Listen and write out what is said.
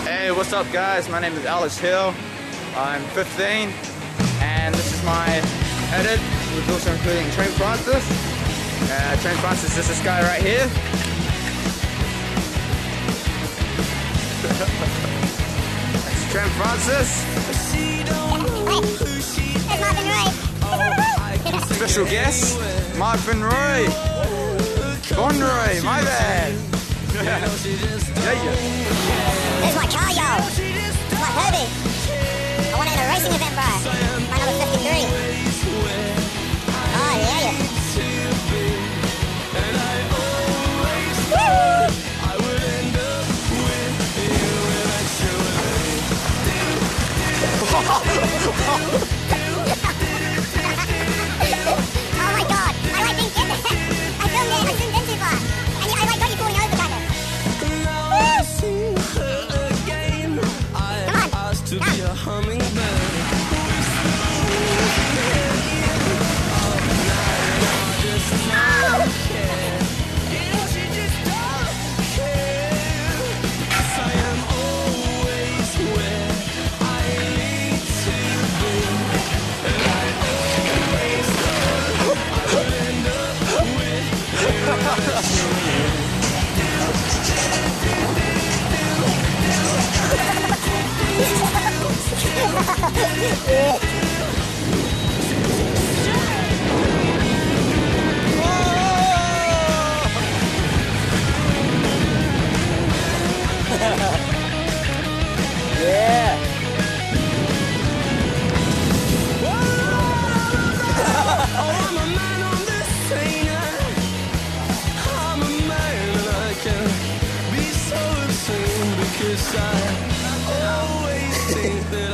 Hey, what's up guys? My name is Alex Hill. I'm 15 and this is my edit. We're also including Trent Francis. Trent Francis is this guy right here. That's Trent Francis. Special guest, Marvin Roy. Bonroy, my bad. Yeah. There's my car, yo. It's my Herbie. I want it in a racing event, bro. My number 53. Oh, yeah. Oh my god, I like being in there. I filmed it, I zoomed in too far. And I like got you falling over, kind of. Yeah. I'm a man on this train. I'm a man and I can be so obscene because I always think that